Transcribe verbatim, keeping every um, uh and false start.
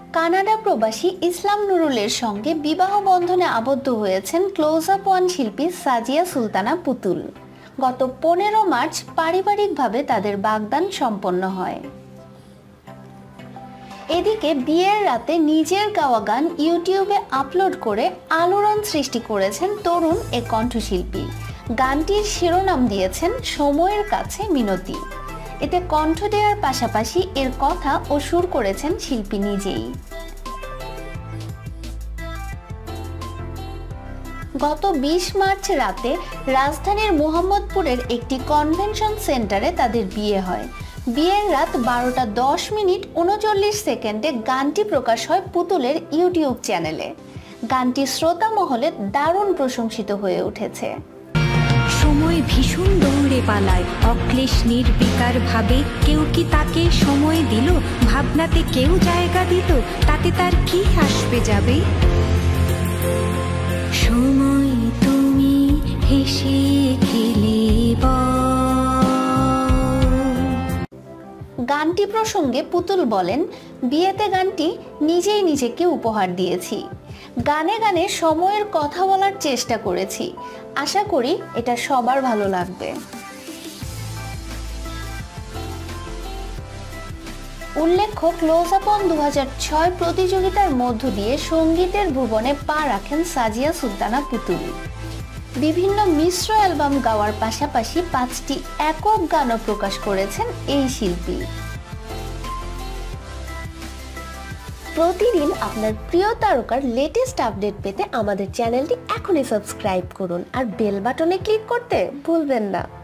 Canada প্রবাসী ইসলাম নুরুলের সঙ্গে বিবাহ বন্ধনে আবদ্ধ হয়েছেন ক্লোজ আপ ওয়ান শিল্পী সাজিয়া সুলতানা পুতুল। গত পনেরো মার্চ পারিবারিকভাবে তাদের বাগদান সম্পন্ন হয়। এদিকে বিয়ের রাতে নিজের গাওয়া গান ইউটিউবে আপলোড করে আলোড়ন সৃষ্টি করেছেন তরুণ এ কণ্ঠশিল্পী। গানটির শিরোনাম দিয়েছেন সময়ের কাছে মিনতি। এতে কণ্ঠ দেওয়ার পাশাপাশি এর কথা ও সুর করেছেন শিল্পী নিজেই। গত বিশ মার্চ রাতে রাজধানীর মোহাম্মদপুরের একটি কনভেনশন সেন্টারে তাদের বিয়ে হয়। বিয়ের রাত বারোটা দশ মিনিট উনচল্লিশ সেকেন্ডে গানটি প্রকাশ হয় পুতুলের ইউটিউব চ্যানেলে। গানটি শ্রোতা মহলে দারুণ প্রশংসিত হয়ে উঠেছে। সময় ভীষণ দৌড়ে পালায়, অক্লেশ নির্বিকার ভাবে কেউ কি তাকে সময় দিল? ভাবনাতে কেউ জায়গা দিত, তাতে তার কি আসবে যাবে? সময় তুমি হেসে খেলে গানটি প্রসঙ্গে পুতুল বলেন, বিয়েতে গানটি নিজেই নিজেকে উপহার দিয়েছি। গানে গানে সময়ের কথা বলার চেষ্টা করেছি। আশা করি এটা সবার ভালো লাগবে। উল্লেখ্য, ক্লোজ আপ ওয়ান দু হাজার ছয় প্রতিযোগিতার মধ্য দিয়ে সঙ্গীতের ভুবনে পা রাখেন সাজিয়া সুলতানা পুতুল। বিভিন্ন মিশ্র অ্যালবাম গাওয়ার পাশাপাশি পাঁচটি একক গানও প্রকাশ করেছেন এই শিল্পী। প্রতিদিন আপনার প্রিয় তারকার লেটেস্ট আপডেট পেতে আমাদের চ্যানেলটি এখনই সাবস্ক্রাইব করুন আর বেল বাটনে ক্লিক করতে ভুলবেন না।